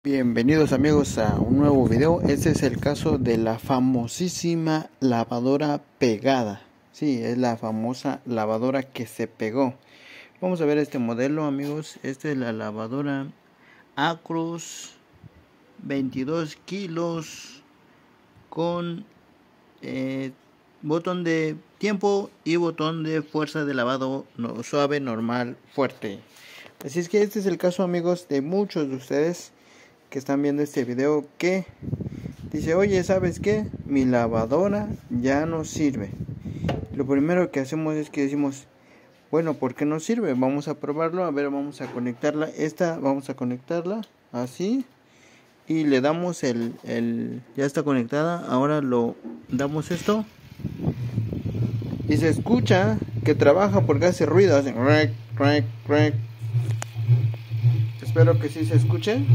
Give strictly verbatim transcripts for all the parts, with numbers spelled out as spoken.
Bienvenidos amigos a un nuevo video. Este es el caso de la famosísima lavadora pegada. Sí, es la famosa lavadora que se pegó. Vamos a ver este modelo, amigos. Esta es la lavadora Acros veintidós kilos con eh, botón de tiempo y botón de fuerza de lavado no, suave, normal, fuerte. Así es que este es el caso, amigos, de muchos de ustedes que están viendo este video que dice: oye, ¿sabes qué? Mi lavadora ya no sirve. Lo primero que hacemos es que decimos: bueno, ¿por qué no sirve? Vamos a probarlo. A ver, vamos a conectarla. Esta vamos a conectarla así y le damos el, el ya está conectada. Ahora lo damos esto y se escucha que trabaja porque hace ruido, hace rec, rec, rec. Espero que sí se escuche.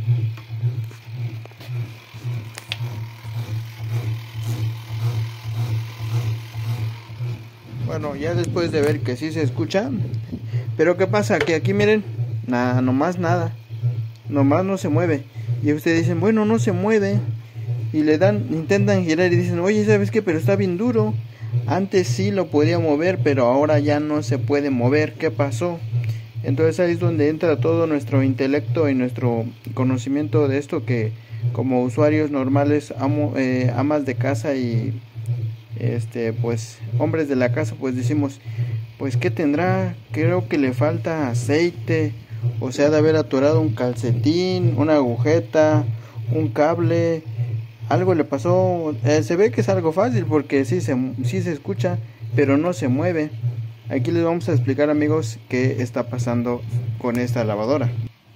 Bueno, ya después de ver que sí se escucha, pero ¿qué pasa? Que aquí miren, nada, nomás nada, nomás no se mueve. Y ustedes dicen: bueno, no se mueve. Y le dan, intentan girar y dicen: oye, ¿sabes qué? Pero está bien duro. Antes sí lo podía mover, pero ahora ya no se puede mover. ¿Qué pasó? Entonces ahí es donde entra todo nuestro intelecto y nuestro conocimiento de esto, que como usuarios normales, amo, eh, amas de casa y este pues hombres de la casa, pues decimos: pues ¿qué tendrá? Creo que le falta aceite, o sea, de haber atorado un calcetín, una agujeta, un cable, algo le pasó. Eh, se ve que es algo fácil porque sí se, sí se escucha, pero no se mueve. Aquí les vamos a explicar, amigos, qué está pasando con esta lavadora.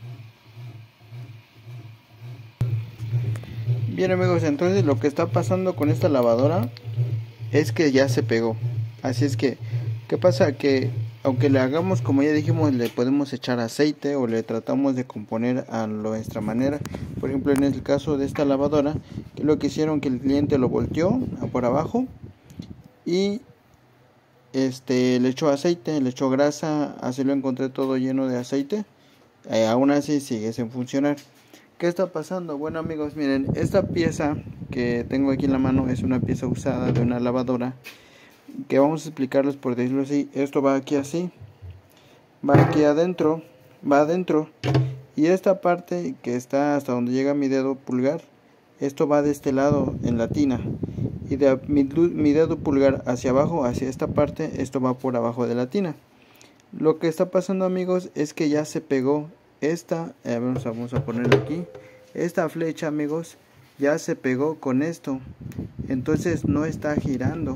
Bien, amigos, entonces lo que está pasando con esta lavadora es que ya se pegó. Así es que, ¿qué pasa? Que aunque le hagamos, como ya dijimos, le podemos echar aceite o le tratamos de componer a nuestra manera. Por ejemplo, en el caso de esta lavadora, que lo que hicieron, que el cliente lo volteó por abajo y este le echó aceite, le echó grasa. Así lo encontré todo lleno de aceite. Eh, aún así sigue sin funcionar. ¿Qué está pasando? Bueno, amigos, miren, esta pieza que tengo aquí en la mano es una pieza usada de una lavadora, que vamos a explicarles por decirlo así. Esto va aquí así, va aquí adentro, va adentro, y esta parte que está hasta donde llega mi dedo pulgar, esto va de este lado en la tina, y de mi, mi dedo pulgar hacia abajo, hacia esta parte, esto va por abajo de la tina. Lo que está pasando, amigos, es que ya se pegó esta, eh, vamos, a, vamos a ponerlo aquí, esta flecha, amigos, ya se pegó con esto, entonces no está girando.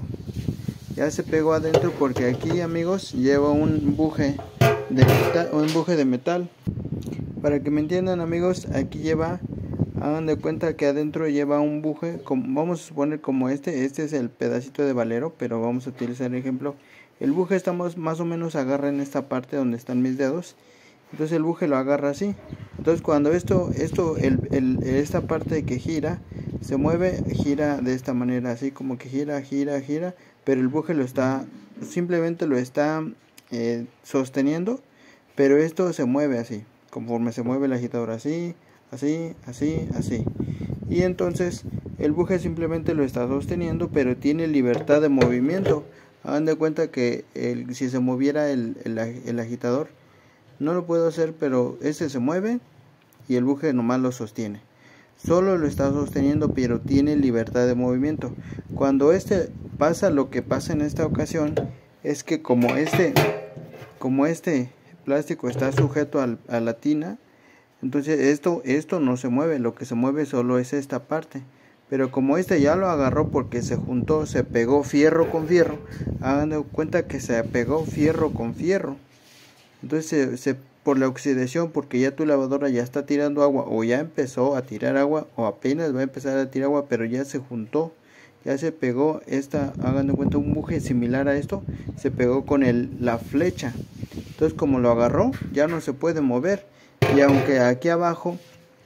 Ya se pegó adentro porque aquí, amigos, lleva un buje de metal, un buje de metal. Para que me entiendan, amigos, aquí lleva, hagan de cuenta que adentro lleva un buje, como, vamos a suponer como este, este es el pedacito de valero, pero vamos a utilizar el ejemplo. El buje estamos más o menos agarra en esta parte donde están mis dedos. Entonces el buje lo agarra así. Entonces cuando esto, esto, el, el, esta parte que gira, se mueve, gira de esta manera, así como que gira, gira, gira, pero el buje lo está, simplemente lo está eh, sosteniendo, pero esto se mueve así, conforme se mueve el agitador, así, así, así, así. Y entonces el buje simplemente lo está sosteniendo, pero tiene libertad de movimiento. Hagan de cuenta que el, si se moviera el, el, el agitador, no lo puedo hacer, pero este se mueve y el buje nomás lo sostiene. Solo lo está sosteniendo, pero tiene libertad de movimiento. Cuando este pasa, lo que pasa en esta ocasión es que como este, como este plástico está sujeto al, a la tina, entonces esto, esto no se mueve. Lo que se mueve solo es esta parte. Pero como este ya lo agarró porque se juntó, se pegó fierro con fierro. Hagan de cuenta que se pegó fierro con fierro. Entonces se, se, por la oxidación, porque ya tu lavadora ya está tirando agua, o ya empezó a tirar agua, o apenas va a empezar a tirar agua, pero ya se juntó, ya se pegó esta, hagan de cuenta, un buje similar a esto, se pegó con el, la flecha. Entonces como lo agarró, ya no se puede mover. Y aunque aquí abajo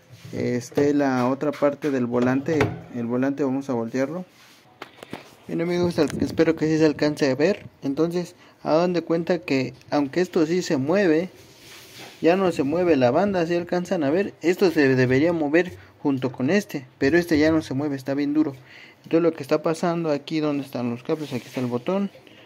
esté la otra parte del volante, el volante vamos a voltearlo. Bien, amigos, espero que sí se alcance a ver. Entonces hagan de cuenta que aunque esto sí se mueve, ya no se mueve la banda, si alcanzan a ver, esto se debería mover junto con este, pero este ya no se mueve, está bien duro. Entonces lo que está pasando aquí, donde están los cables, aquí está el botón.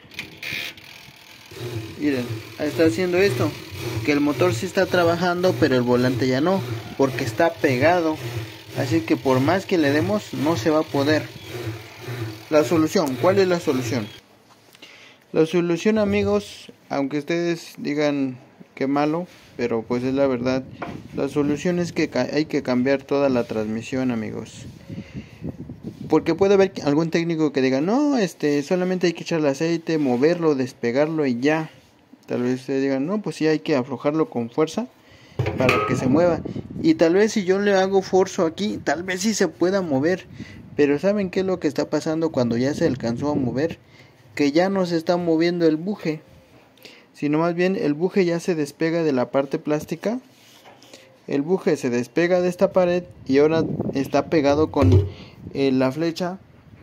Miren, está haciendo esto, que el motor sí está trabajando, pero el volante ya no, porque está pegado. Así que por más que le demos, no se va a poder. La solución, ¿cuál es la solución? La solución, amigos, aunque ustedes digan que malo, pero pues es la verdad, la solución es que hay que cambiar toda la transmisión, amigos. Porque puede haber algún técnico que diga, no, este, solamente hay que echarle aceite, moverlo, despegarlo y ya. Tal vez ustedes digan, no, pues sí hay que aflojarlo con fuerza para que se mueva. Y tal vez si yo le hago forzo aquí, tal vez sí se pueda mover. Pero ¿saben qué es lo que está pasando cuando ya se alcanzó a mover? Que ya no se está moviendo el buje, sino más bien el buje ya se despega de la parte plástica. El buje se despega de esta pared y ahora está pegado con eh, la flecha.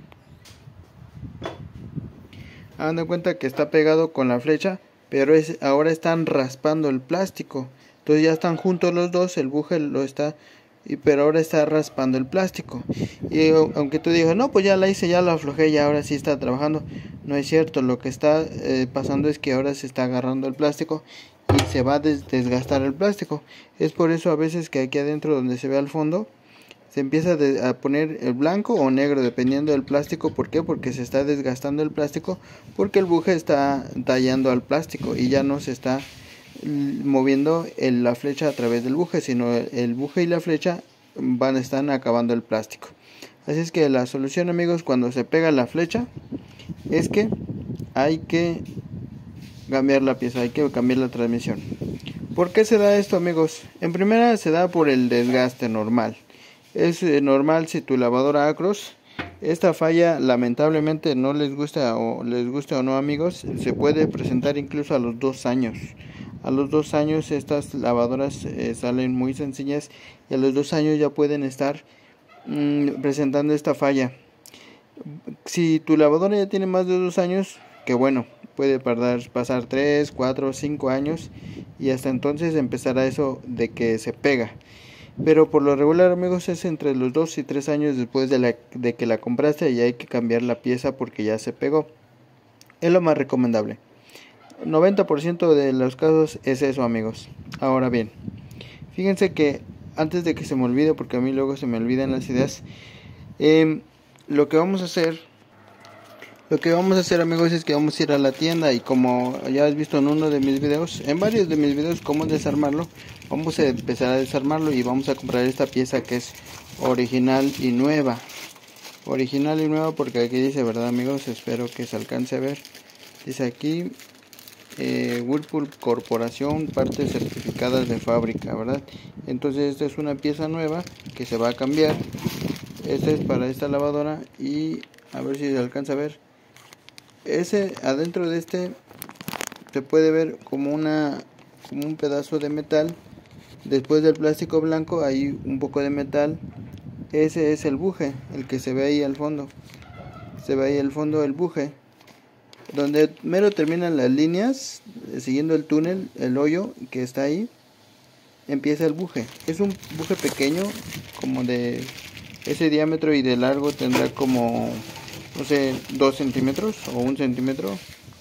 Hagan de cuenta que está pegado con la flecha, pero es, ahora están raspando el plástico. Entonces ya están juntos los dos, el buje lo está, y, pero ahora está raspando el plástico. Y aunque tú digas, no, pues ya la hice, ya la aflojé, ya ahora sí está trabajando. No es cierto, lo que está eh, pasando es que ahora se está agarrando el plástico y se va a des desgastar el plástico. Es por eso a veces que aquí adentro donde se ve al fondo se empieza a poner el blanco o negro dependiendo del plástico. ¿Por qué? Porque se está desgastando el plástico, porque el buje está tallando al plástico y ya no se está moviendo el, la flecha a través del buje, sino el, el buje y la flecha van están acabando el plástico. Así es que la solución, amigos, cuando se pega la flecha es que hay que cambiar la pieza, hay que cambiar la transmisión. ¿Por qué se da esto, amigos? En primera se da por el desgaste normal. Es eh, normal si tu lavadora Acros, esta falla lamentablemente no les gusta o les guste o no, amigos, se puede presentar incluso a los dos años. A los dos años estas lavadoras eh, salen muy sencillas y a los dos años ya pueden estar mmm, presentando esta falla. Si tu lavadora ya tiene más de dos años, que bueno, puede pasar, pasar tres, cuatro, cinco años y hasta entonces empezará eso de que se pega. Pero por lo regular, amigos, es entre los dos y tres años después de, la, de que la compraste y hay que cambiar la pieza porque ya se pegó. Es lo más recomendable. noventa por ciento de los casos es eso, amigos. Ahora bien, fíjense que antes de que se me olvide, porque a mí luego se me olvidan las ideas, eh, lo que vamos a hacer, lo que vamos a hacer, amigos, es que vamos a ir a la tienda y como ya has visto en uno de mis videos, en varios de mis videos cómo desarmarlo, vamos a empezar a desarmarlo y vamos a comprar esta pieza que es original y nueva. Original y nueva porque aquí dice, ¿verdad, amigos? Espero que se alcance a ver. Dice aquí Eh, Whirlpool Corporación, partes certificadas de fábrica, ¿verdad? Entonces esta es una pieza nueva que se va a cambiar. Esta es para esta lavadora y a ver si se alcanza a ver. Ese adentro de este se puede ver como una como un pedazo de metal. Después del plástico blanco hay un poco de metal. Ese es el buje, el que se ve ahí al fondo. Se ve ahí al fondo el buje. Donde mero terminan las líneas, siguiendo el túnel, el hoyo que está ahí, empieza el buje. Es un buje pequeño, como de ese diámetro, y de largo tendrá como, no sé, dos centímetros o un centímetro.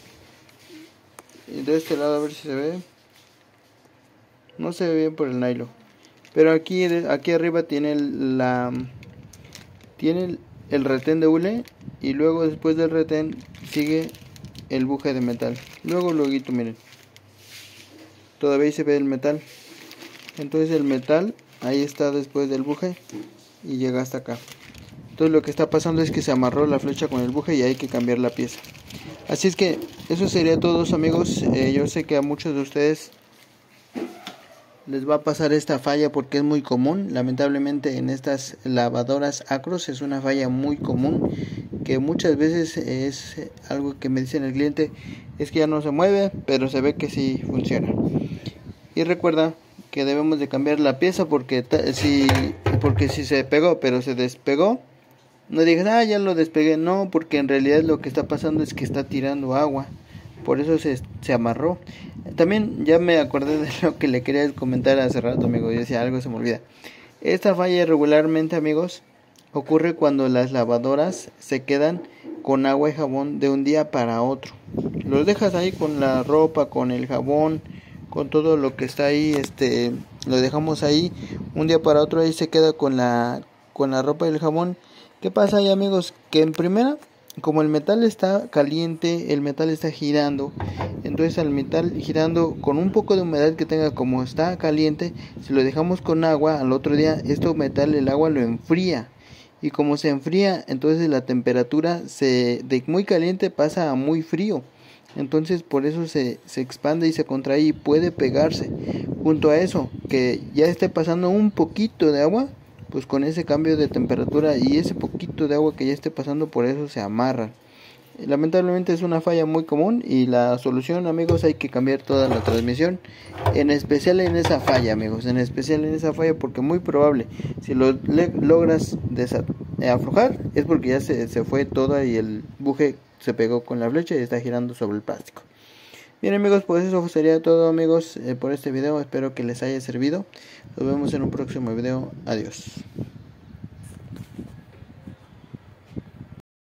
Y de este lado a ver si se ve. No se ve bien por el nylon. Pero aquí, aquí arriba tiene la, tiene el, el retén de hule, y luego después del retén sigue el buje de metal. Luego, luego, miren, todavía se ve el metal. Entonces el metal ahí está después del buje y llega hasta acá. Entonces lo que está pasando es que se amarró la flecha con el buje y hay que cambiar la pieza. Así es que eso sería todo, amigos. Eh, yo sé que a muchos de ustedes les va a pasar esta falla porque es muy común. Lamentablemente en estas lavadoras Acros es una falla muy común, que muchas veces es algo que me dicen el cliente, es que ya no se mueve, pero se ve que sí funciona. Y recuerda que debemos de cambiar la pieza porque si, porque si se pegó pero se despegó, no digas, ah, ya lo despegué. No, porque en realidad lo que está pasando es que está tirando agua. por eso se, se amarró. También ya me acordé de lo que le quería comentar hace rato, amigos. Yo decía, algo se me olvida. Esta falla regularmente, amigos, ocurre cuando las lavadoras se quedan con agua y jabón de un día para otro. Los dejas ahí con la ropa, con el jabón, con todo lo que está ahí, este, lo dejamos ahí un día para otro, ahí se queda con la con la ropa y el jabón. ¿Qué pasa ahí, amigos? Que en primera, como el metal está caliente, el metal está girando, entonces al metal girando con un poco de humedad que tenga, como está caliente, si lo dejamos con agua, al otro día este metal, el agua lo enfría, y como se enfría, entonces la temperatura se de muy caliente pasa a muy frío, entonces por eso se, se expande y se contrae y puede pegarse. Junto a eso, que ya esté pasando un poquito de agua, pues con ese cambio de temperatura y ese poquito de agua que ya esté pasando, por eso se amarran. Lamentablemente es una falla muy común, y la solución, amigos, hay que cambiar toda la transmisión, en especial en esa falla, amigos, en especial en esa falla, porque muy probable, si lo le, logras aflojar, es porque ya se, se fue toda y el buje se pegó con la flecha y está girando sobre el plástico. Bien, amigos, pues eso sería todo, amigos, eh, por este video. Espero que les haya servido. Nos vemos en un próximo video. Adiós.